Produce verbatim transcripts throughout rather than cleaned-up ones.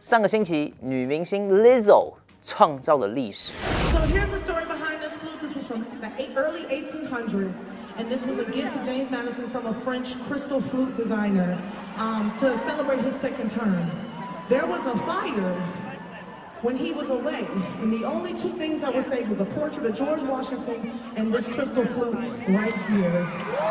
上个星期，女明星 Lizzo 创造了历史。 So here's the story behind this flute. This was from the early eighteen hundreds, and this was a gift to James Madison from a French crystal flute designer um, to celebrate his second term. There was a fire when he was away, and the only two things that were saved was a portrait of George Washington and this crystal flute right here.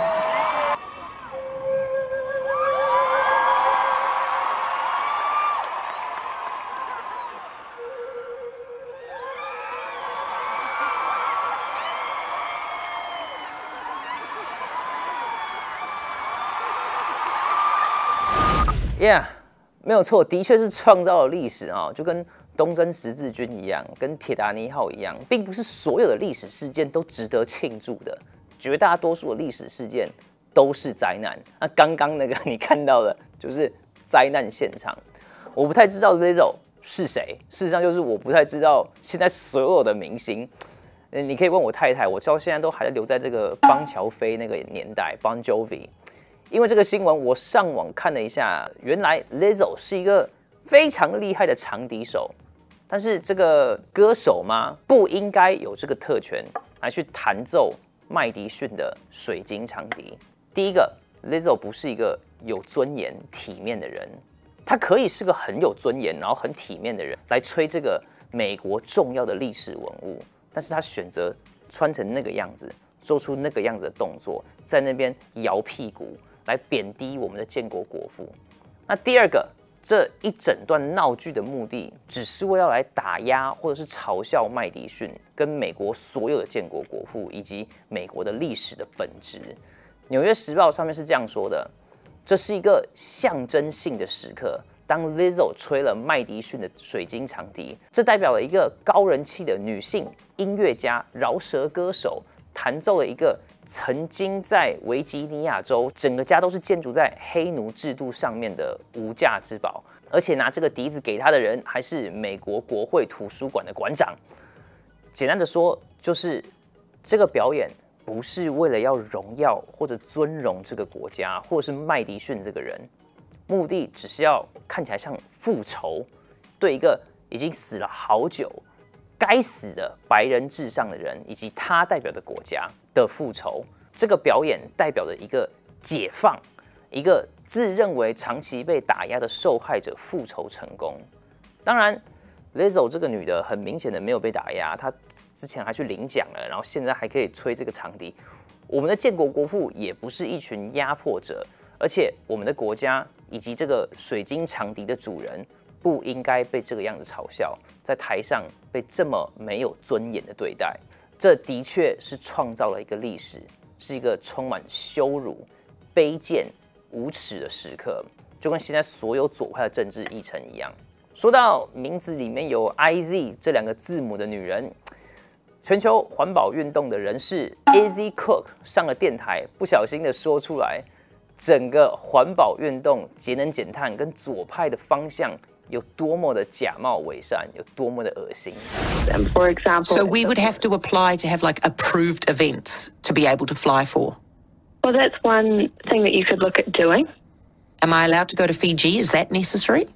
Yeah， 没有错，的确是创造了历史啊，就跟东征十字军一样，跟铁达尼号一样，并不是所有的历史事件都值得庆祝的，绝大多数的历史事件都是灾难。那刚刚那个你看到的，就是灾难现场。我不太知道 Lizzo 是谁，事实上就是我不太知道现在所有的明星。你可以问我太太，我到现在都还在留在这个邦乔飞那个年代 ，Bon Jovi。因为这个新闻，我上网看了一下，原来 Lizzo 是一个非常厉害的长笛手，但是这个歌手吗？不应该有这个特权来去弹奏麦迪逊的水晶长笛。第一个 ，Lizzo 不是一个有尊严、体面的人，他可以是个很有尊严，然后很体面的人来吹这个美国重要的历史文物，但是他选择穿成那个样子，做出那个样子的动作，在那边摇屁股。来贬低我们的建国国父。那第二个，这一整段闹剧的目的，只是为了来打压或者是嘲笑麦迪逊跟美国所有的建国国父以及美国的历史的本质。纽约时报上面是这样说的：这是一个象征性的时刻。当 Lizzo 吹了麦迪逊的水晶长笛，这代表了一个高人气的女性音乐家、饶舌歌手弹奏了一个。曾经在维吉尼亚州，整个家都是建筑在黑奴制度上面的无价之宝，而且拿这个笛子给他的人还是美国国会图书馆的馆长。简单的说，就是这个表演不是为了要荣耀或者尊荣这个国家，或者是麦迪逊这个人，目的只是要看起来像复仇，对一个已经死了好久。该死的白人至上的人，以及他代表的国家的复仇，这个表演代表着一个解放，一个自认为长期被打压的受害者复仇成功。当然 ，Lizzo 这个女的很明显的没有被打压，她之前还去领奖了，然后现在还可以吹这个长笛。我们的建国国父也不是一群压迫者，而且我们的国家以及这个水晶长笛的主人。不应该被这个样子嘲笑，在台上被这么没有尊严的对待，这的确是创造了一个历史，是一个充满羞辱、卑贱、无耻的时刻，就跟现在所有左派的政治议程一样。说到名字里面有 I Z 这两个字母的女人，全球环保运动的人士 Izzy Cook 上了电台，不小心的说出来，整个环保运动、节能减碳跟左派的方向。有多么的假冒伪善，有多么的恶心。 For example, so we would have to apply to have like approved events to be able to fly for. Well, that's one thing that you could look at doing. Am I allowed to go to Fiji? Is that necessary?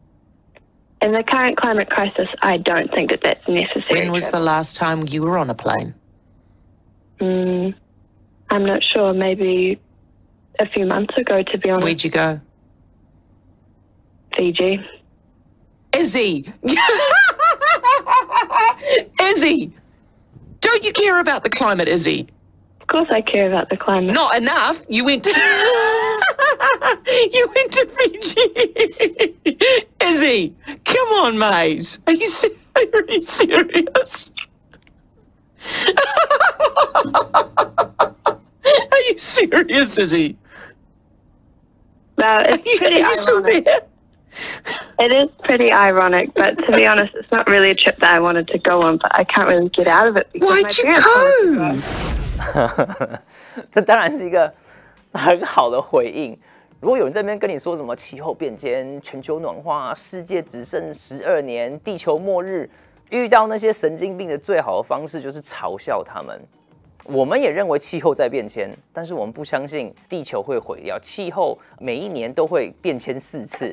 In the current climate crisis, I don't think that that's necessary. When was the last time you were on a plane? Mm, I'm not sure. Maybe a few months ago, to be honest. Where'd you go? Fiji. Izzy! Izzy! Don't you care about the climate, Izzy? Of course I care about the climate. Not enough. You went to... you went to Fiji. Izzy, come on, mate. Are you, se- are you serious? Are you serious, Izzy? No, it's are you, pretty are you still ironic. there? It is pretty ironic, but to be honest, it's not really a trip that I wanted to go on, but I can't really get out of it because Why'd my you parents wanted go? to go. 这当然是一个很好的回应。如果有人在那边跟你说什么气候变迁、全球暖化、世界只剩十二年、地球末日，遇到那些神经病的最好的方式就是嘲笑他们。我们也认为气候在变迁，但是我们不相信地球会毁掉。气候每一年都会变迁四次。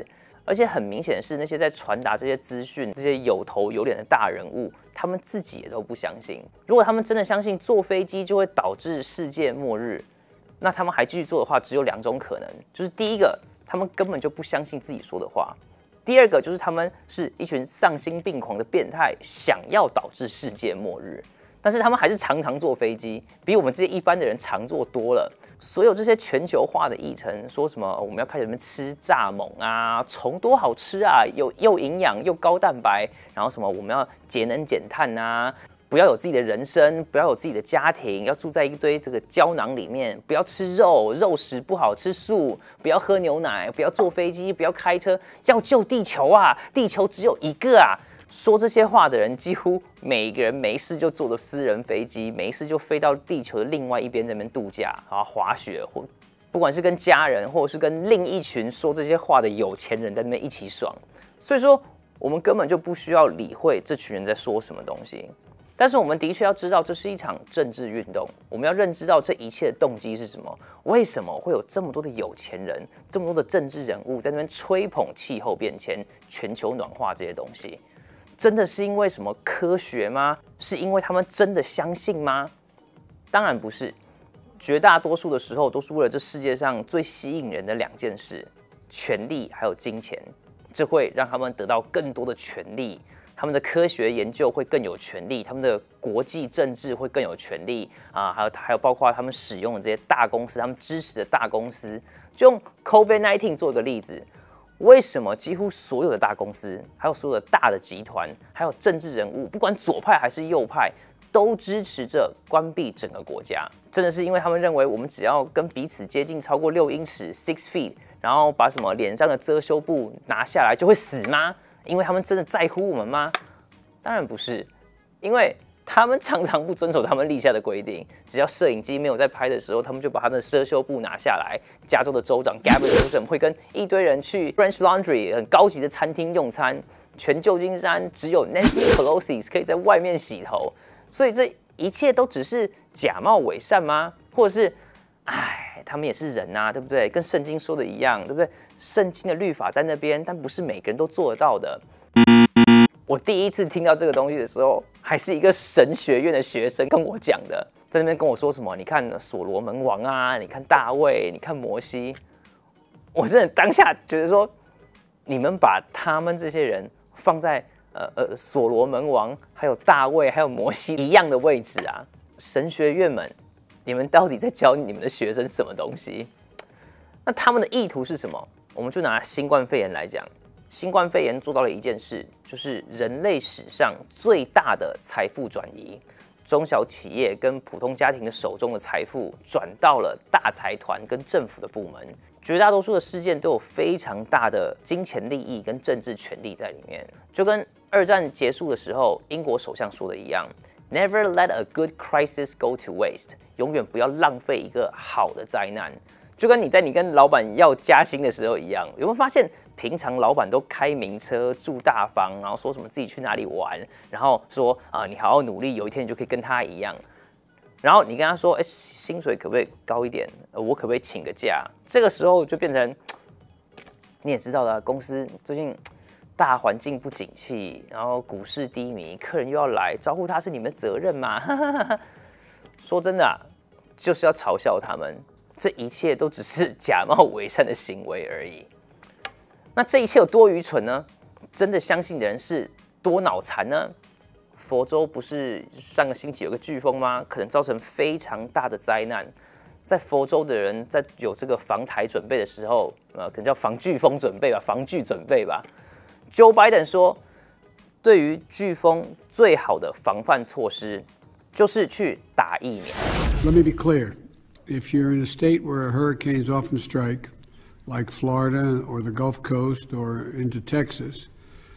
而且很明显的是，那些在传达这些资讯、这些有头有脸的大人物，他们自己也都不相信。如果他们真的相信坐飞机就会导致世界末日，那他们还继续做的话，只有两种可能，就是第一个，他们根本就不相信自己说的话；第二个，就是他们是一群丧心病狂的变态，想要导致世界末日。但是他们还是常常坐飞机，比我们这些一般的人常坐多了。所有这些全球化的议程，说什么我们要开始吃蚱蜢啊，虫多好吃啊，又又营养又高蛋白，然后什么我们要节能减碳啊，不要有自己的人生，不要有自己的家庭，要住在一堆这个胶囊里面，不要吃肉，肉食不好，吃素，不要喝牛奶，不要坐飞机，不要开车，要救地球啊，地球只有一个啊。说这些话的人，几乎每个人没事就坐着私人飞机，没事就飞到地球的另外一边那边度假啊、滑雪，或不管是跟家人，或者是跟另一群说这些话的有钱人在那边一起爽。所以说，我们根本就不需要理会这群人在说什么东西。但是我们的确要知道，这是一场政治运动，我们要认知到这一切的动机是什么，为什么会有这么多的有钱人，这么多的政治人物在那边吹捧气候变迁、全球暖化这些东西。真的是因为什么科学吗？是因为他们真的相信吗？当然不是，绝大多数的时候都是为了这世界上最吸引人的两件事：权力还有金钱。这会让他们得到更多的权力，他们的科学研究会更有权力，他们的国际政治会更有权力啊，还有还有包括他们使用的这些大公司，他们支持的大公司。就用 COVID 十九 做一个例子。为什么几乎所有的大公司，还有所有的大的集团，还有政治人物，不管左派还是右派，都支持着关闭整个国家？真的是因为他们认为我们只要跟彼此接近超过六英尺 （six feet）， 然后把什么脸上的遮羞布拿下来就会死吗？因为他们真的在乎我们吗？当然不是，因为他们常常不遵守他们立下的规定，只要摄影机没有在拍的时候，他们就把他们的遮羞布拿下来。加州的州长 Gavin Newsom 会跟一堆人去 French Laundry 很高级的餐厅用餐，全旧金山只有 Nancy Pelosi 可以在外面洗头，所以这一切都只是假冒伪善吗？或者是，哎，他们也是人啊，对不对？跟圣经说的一样，对不对？圣经的律法在那边，但不是每个人都做得到的。我第一次听到这个东西的时候，还是一个神学院的学生跟我讲的，在那边跟我说什么，你看所罗门王啊，你看大卫，你看摩西，我真的当下觉得说，你们把他们这些人放在呃呃所罗门王、还有大卫、还有摩西一样的位置啊，神学院们，你们到底在教你们的学生什么东西？那他们的意图是什么？我们就拿新冠肺炎来讲。新冠肺炎做到了一件事，就是人类史上最大的财富转移，中小企业跟普通家庭的手中的财富转到了大财团跟政府的部门。绝大多数的事件都有非常大的金钱利益跟政治权力在里面，就跟二战结束的时候英国首相说的一样 ，Never let a good crisis go to waste， 永远不要浪费一个好的灾难。就跟你在你跟老板要加薪的时候一样，有没有发现平常老板都开名车、住大房，然后说什么自己去哪里玩，然后说啊、呃、你好好努力，有一天你就可以跟他一样。然后你跟他说，哎，薪水可不可以高一点？呃，我可不可以请个假？这个时候就变成你也知道了，公司最近大环境不景气，然后股市低迷，客人又要来，招呼他是你们的责任嘛？说真的、啊，就是要嘲笑他们。这一切都只是假冒伪善的行为而已。那这一切有多愚蠢呢？真的相信的人是多脑残呢？佛州不是上个星期有个飓风吗？可能造成非常大的灾难。在佛州的人在有这个防台准备的时候，呃，可能叫防飓风准备吧，防飓准备吧。Joe Biden 说，对于飓风最好的防范措施就是去打疫苗。 Let me be clear. If you're in a state where hurricanes often strike, like Florida or the Gulf Coast or into Texas,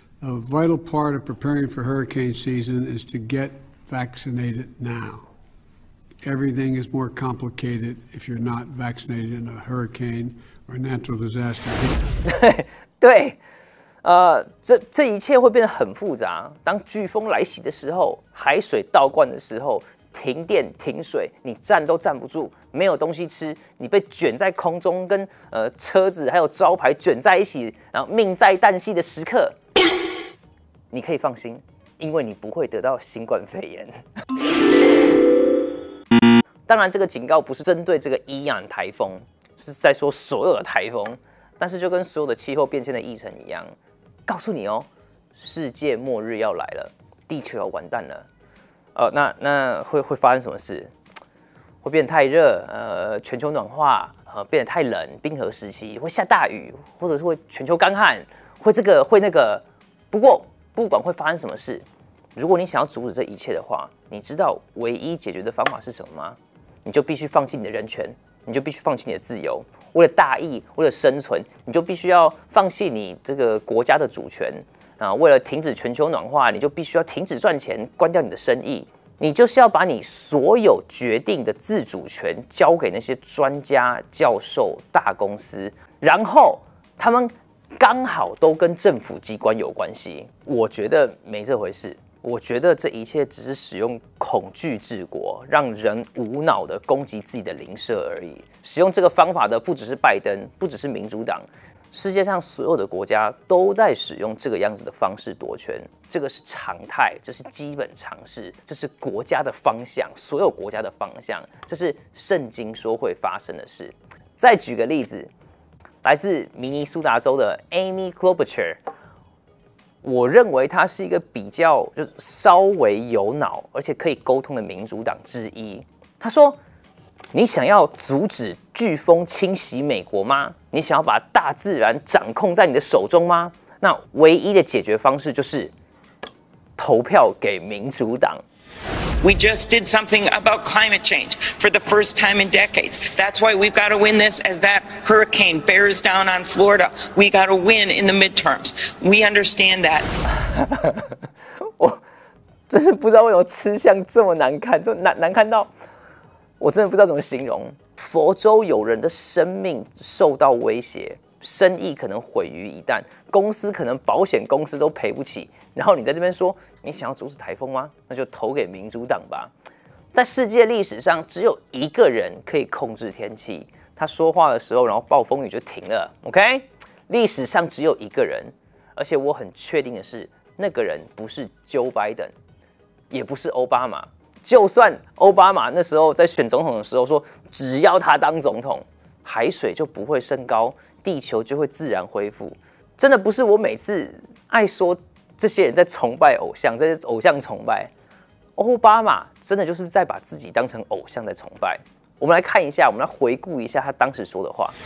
a vital part of preparing for hurricane season is to get vaccinated now. Everything is more complicated if you're not vaccinated in a hurricane or a natural disaster. 对对，呃，这这一切会变得很复杂。当飓风来袭的时候，海水倒灌的时候， 停电停水，你站都站不住，没有东西吃，你被卷在空中，跟呃车子还有招牌卷在一起，然后命在旦夕的时刻，你可以放心，因为你不会得到新冠肺炎。当然，这个警告不是针对这个伊安台风，是在说所有的台风。但是就跟所有的气候变迁的议程一样，告诉你哦，世界末日要来了，地球要完蛋了。呃，那那会会发生什么事？会变得太热，呃，全球暖化，呃，变得太冷，冰河时期会下大雨，或者是会全球干旱，会这个会那个。不过不管会发生什么事，如果你想要阻止这一切的话，你知道唯一解决的方法是什么吗？你就必须放弃你的人权，你就必须放弃你的自由。为了大义，为了生存，你就必须要放弃你这个国家的主权啊！为了停止全球暖化，你就必须要停止赚钱，关掉你的生意。你就是要把你所有决定的自主权交给那些专家、教授、大公司，然后他们刚好都跟政府机关有关系。我觉得没这回事。我觉得这一切只是使用恐惧治国，让人无脑的攻击自己的邻舍而已。使用这个方法的不只是拜登，不只是民主党，世界上所有的国家都在使用这个样子的方式夺权。这个是常态，这是基本常识，这是国家的方向，所有国家的方向，这是圣经说会发生的事。再举个例子，来自明尼苏达州的 Amy Klobuchar。我认为他是一个比较就稍微有脑，而且可以沟通的民主党之一。他说：“你想要阻止飓风侵袭美国吗？你想要把大自然掌控在你的手中吗？那唯一的解决方式就是投票给民主党。” We just did something about climate change for the first time in decades. That's why we've got to win this as that hurricane bears down on Florida. We got to win in the midterms. We understand that. 我真是不知道为什么吃相这么难看，这难难看到我真的不知道怎么形容。佛州有人的生命受到威胁，生意可能毁于一旦，公司可能保险公司都赔不起。然后你在这边说你想要阻止台风吗？那就投给民主党吧。在世界历史上，只有一个人可以控制天气，他说话的时候，然后暴风雨就停了。OK， 历史上只有一个人，而且我很确定的是，那个人不是 Joe Biden， 也不是奥巴马。就算奥巴马那时候在选总统的时候说，只要他当总统，海水就不会升高，地球就会自然恢复。真的不是我每次爱说。这些人在崇拜偶像，这些偶像崇拜，奥巴马真的就是在把自己当成偶像在崇拜。我们来看一下，我们来回顾一下他当时说的话。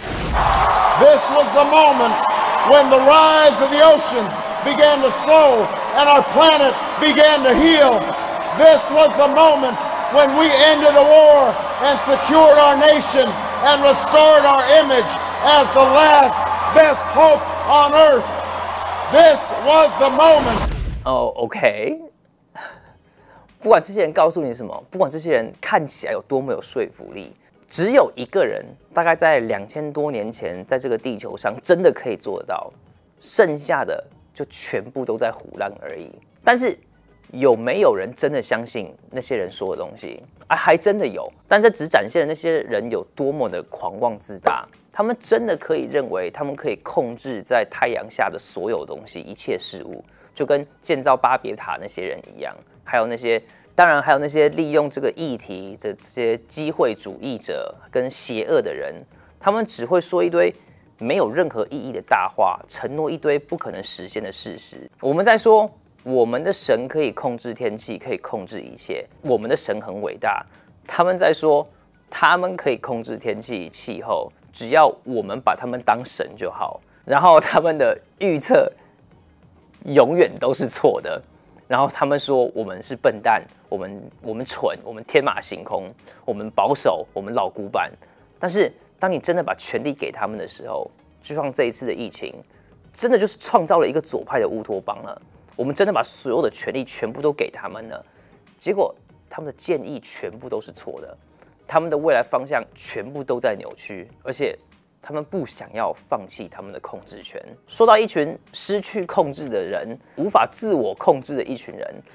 This was the moment when the rise of the oceans began to slow and our planet began to heal. This was the moment when we ended a war and secured our nation and restored our image as the last best hope on earth.This was the moment. 哦、oh, ，OK。不管这些人告诉你什么，不管这些人看起来有多么有说服力，只有一个人，大概在两千多年前，在这个地球上真的可以做得到，剩下的就全部都在唬烂而已。但是有没有人真的相信那些人说的东西？啊，还真的有，但这只展现了那些人有多么的狂妄自大。他们真的可以认为他们可以控制在太阳下的所有东西，一切事物，就跟建造巴别塔那些人一样，还有那些，当然还有那些利用这个议题的这些机会主义者跟邪恶的人，他们只会说一堆没有任何意义的大话，承诺一堆不可能实现的事实。我们在说我们的神可以控制天气，可以控制一切，我们的神很伟大。他们在说他们可以控制天气、气候。只要我们把他们当神就好，然后他们的预测永远都是错的，然后他们说我们是笨蛋，我们我们蠢，我们天马行空，我们保守，我们老古板。但是当你真的把权力给他们的时候，就像这一次的疫情，真的就是创造了一个左派的乌托邦了。我们真的把所有的权力全部都给他们了，结果他们的建议全部都是错的。他们的未来方向全部都在扭曲，而且他们不想要放弃他们的控制权。说到一群失去控制的人，无法自我控制的一群人，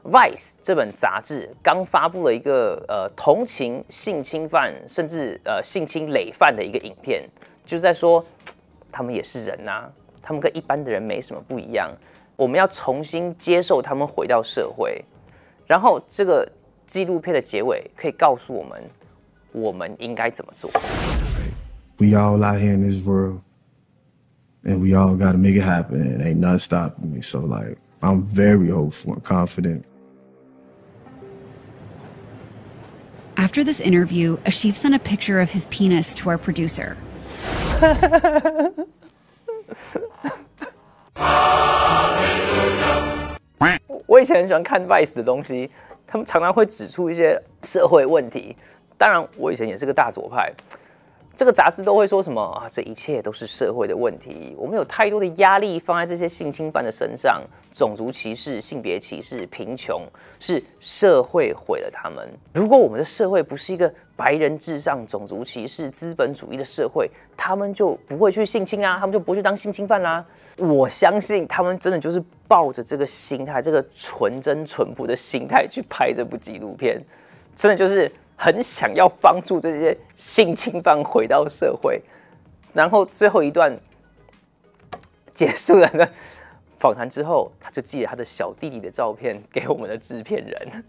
Vice 这本杂志刚发布了一个呃同情性侵犯甚至呃性侵累犯的一个影片，就是在说他们也是人呐、啊，他们跟一般的人没什么不一样，我们要重新接受他们回到社会。然后这个纪录片的结尾可以告诉我们，我们应该怎么做。 We all out here in this world, and we all got to make it happen, and ain't nothing stopping me. So like, I'm very hopeful and confident. After this interview, Ashif sent a picture of his penis to our producer. 我以前很喜欢看 Vice 的东西，他们常常会指出一些社会问题。当然，我以前也是个大左派。这个杂志都会说什么啊？这一切都是社会的问题，我们有太多的压力放在这些性侵犯的身上，种族歧视、性别歧视、贫穷，是社会毁了他们。如果我们的社会不是一个白人至上、种族歧视、资本主义的社会，他们就不会去性侵啊，他们就不会去当性侵犯啦。我相信他们真的就是抱着这个心态，这个纯真淳朴的心态去拍这部纪录片，真的就是很想要帮助这些性侵犯回到社会。然后最后一段结束了呢，访谈之后，他就寄了他的小弟弟的照片给我们的制片人，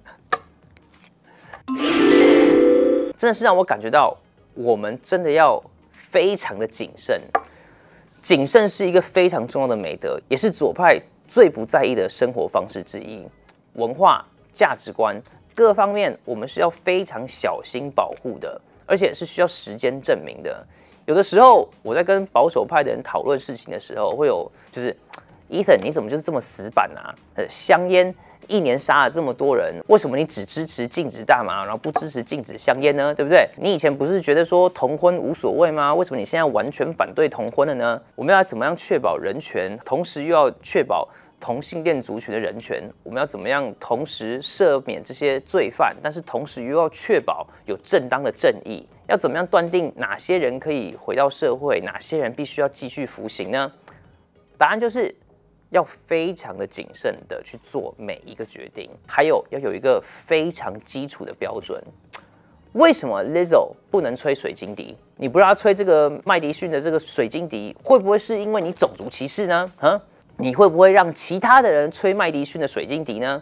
真的是让我感觉到，我们真的要非常的谨慎。谨慎是一个非常重要的美德，也是左派最不在意的生活方式之一。文化、价值观各方面，我们是要非常小心保护的，而且是需要时间证明的。有的时候，我在跟保守派的人讨论事情的时候，会有就是 ，Ethan， 你怎么就是这么死板啊？呃，香烟一年杀了这么多人，为什么你只支持禁止大麻，然后不支持禁止香烟呢？对不对？你以前不是觉得说同婚无所谓吗？为什么你现在完全反对同婚了呢？我们要怎么样确保人权，同时又要确保同性恋族群的人权？我们要怎么样同时赦免这些罪犯，但是同时又要确保有正当的正义？要怎么样断定哪些人可以回到社会，哪些人必须要继续服刑呢？答案就是要非常的谨慎的去做每一个决定，还有要有一个非常基础的标准。为什么 Lizzo 不能吹水晶笛？你不让他吹这个麦迪逊的这个水晶笛，会不会是因为你种族歧视呢？嗯，你会不会让其他的人吹麦迪逊的水晶笛呢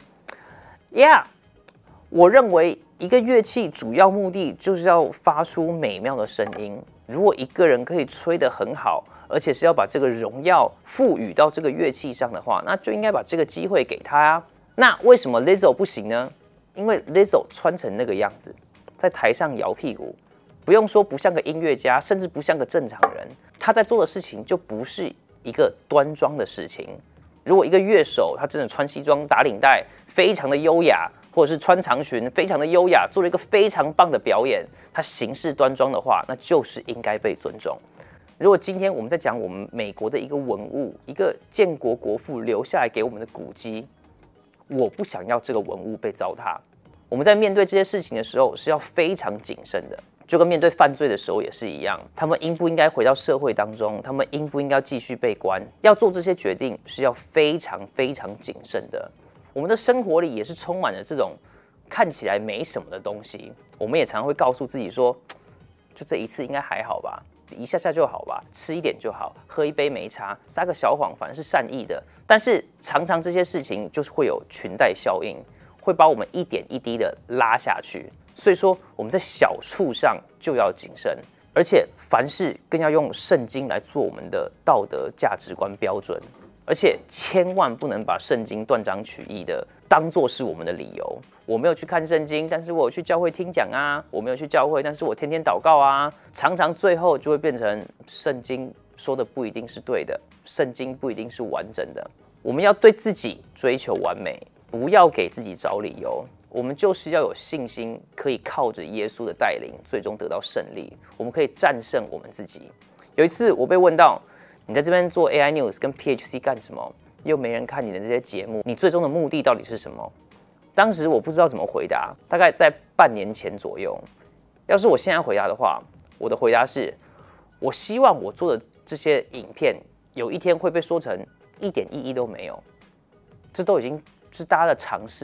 ？Yeah， 我认为一个乐器主要目的就是要发出美妙的声音。如果一个人可以吹得很好，而且是要把这个荣耀赋予到这个乐器上的话，那就应该把这个机会给他啊。那为什么 Lizzo 不行呢？因为 Lizzo 穿成那个样子，在台上摇屁股，不用说不像个音乐家，甚至不像个正常人。他在做的事情就不是一个端庄的事情。如果一个乐手他真的穿西装打领带，非常的优雅，或者是穿长裙非常的优雅，做了一个非常棒的表演，他行事端庄的话，那就是应该被尊重。如果今天我们在讲我们美国的一个文物，一个建国国父留下来给我们的古迹，我不想要这个文物被糟蹋。我们在面对这些事情的时候是要非常谨慎的，就跟面对犯罪的时候也是一样。他们应不应该回到社会当中？他们应不应该继续被关？要做这些决定是要非常非常谨慎的。我们的生活里也是充满了这种看起来没什么的东西，我们也常常会告诉自己说，就这一次应该还好吧。一下下就好吧，吃一点就好，喝一杯没差，撒个小谎，反正是善意的。但是常常这些事情就是会有裙带效应，会把我们一点一滴的拉下去。所以说我们在小处上就要谨慎，而且凡事更要用圣经来做我们的道德价值观标准，而且千万不能把圣经断章取义的当作是我们的理由。我没有去看圣经，但是我有去教会听讲啊；我没有去教会，但是我天天祷告啊。常常最后就会变成圣经说的不一定是对的，圣经不一定是完整的。我们要对自己追求完美，不要给自己找理由。我们就是要有信心，可以靠着耶稣的带领，最终得到胜利。我们可以战胜我们自己。有一次我被问到，你在这边做 A I News 跟 P H C 干什么？又没人看你的这些节目，你最终的目的到底是什么？当时我不知道怎么回答，大概在半年前左右。要是我现在回答的话，我的回答是：我希望我做的这些影片有一天会被说成一点意义都没有。这都已经是大家的常识了，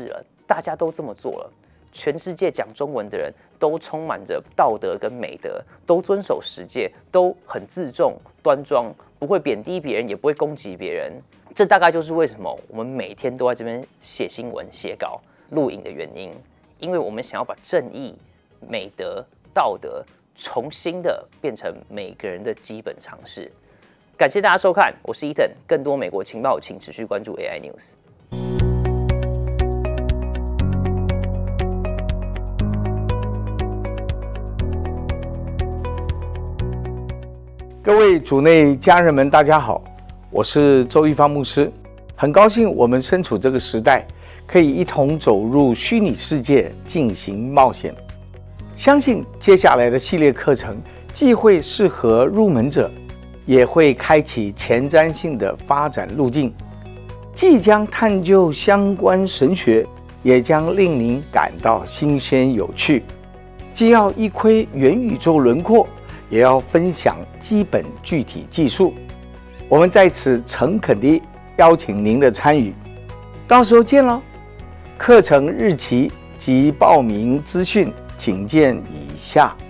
大家都这么做了，全世界讲中文的人都充满着道德跟美德，都遵守十戒，都很自重端庄，不会贬低别人，也不会攻击别人。这大概就是为什么我们每天都在这边写新闻、写稿、录影的原因，因为我们想要把正义、美德、道德重新的变成每个人的基本常识。感谢大家收看，我是 Ethan， 更多美国情报，请持续关注 A I News。 各位主内家人们，大家好，我是周一芳牧师，很高兴我们身处这个时代，可以一同走入虚拟世界进行冒险。相信接下来的系列课程既会适合入门者，也会开启前瞻性的发展路径，既将探究相关神学，也将令您感到新鲜有趣。既要一窥元宇宙轮廓，也要分享基本具体技术。我们在此诚恳地邀请您的参与，到时候见喽！课程日期及报名资讯，请见以下。